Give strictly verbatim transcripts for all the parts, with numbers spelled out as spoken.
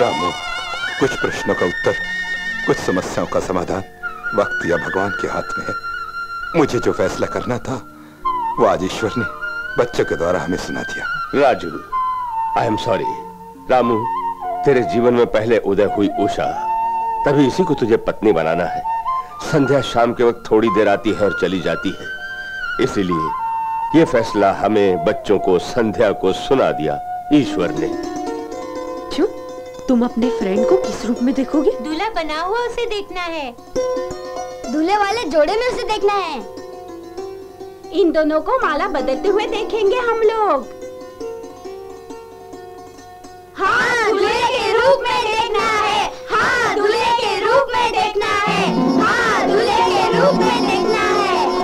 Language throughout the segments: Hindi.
रामू, कुछ प्रश्नों का उत्तर, कुछ समस्याओं का समाधान वक्त या भगवान के हाथ में है। मुझे जो फैसला करना था वो आज ईश्वर ने बच्चों के द्वारा हमें सुना दिया। Raju, I am sorry. Ramu, तेरे जीवन में पहले उदय हुई उषा, तभी इसी को तुझे पत्नी बनाना है। संध्या शाम के वक्त थोड़ी देर आती है और चली जाती है, इसीलिए ये फैसला हमें बच्चों को, संध्या को सुना दिया ईश्वर ने। क्यों? तुम अपने फ्रेंड को किस रूप में देखोगे? दूल्हा बना हुआ उसे देखना है। दूल्हे वाले जोड़े में उसे देखना है। इन दोनों को माला बदलते हुए देखेंगे हम लोग। हाँ, दूल्हे के रूप में देखना है। हाँ, दूल्हे के रूप में देखना है। हाँ, दूल्हे के रूप में देखना है।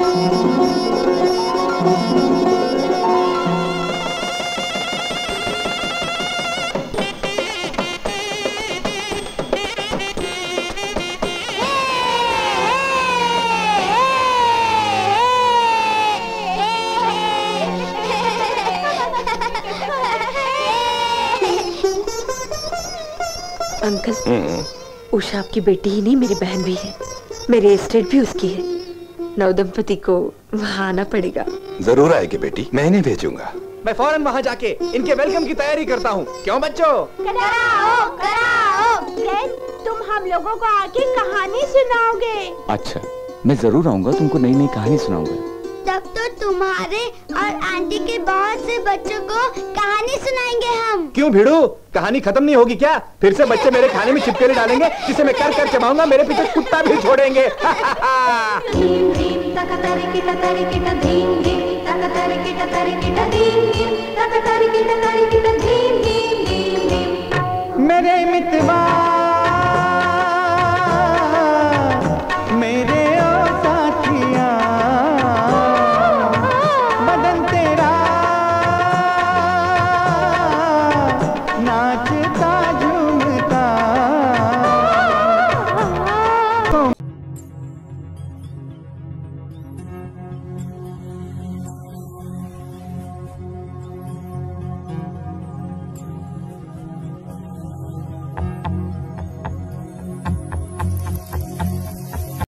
अंकल, उषा आपकी बेटी ही नहीं, मेरी बहन भी है। मेरी एस्टेट भी उसकी है। नवदंपति को वहाँ आना पड़ेगा। जरूर आएगी बेटी, मैं इन्हें भेजूंगा। मैं फौरन वहाँ जाके इनके वेलकम की तैयारी करता हूँ। क्यों बच्चों? कराओ, कराओ। फ्रेंड, तुम हम लोगों को आके कहानी सुनाओगे। अच्छा, मैं जरूर आऊंगा, तुमको नई नई कहानी सुनाऊंगा। तब तो तुम्हारे और आंटी के बहुत से बच्चों को कहानी सुनाएंगे हम। क्यों भिड़ू, कहानी खत्म नहीं होगी क्या? फिर से बच्चे मेरे खाने में छिपकली डालेंगे, जिसे मैं कर कर चबाऊंगा। मेरे पीछे कुत्ता भी छोड़ेंगे। मेरे मितवा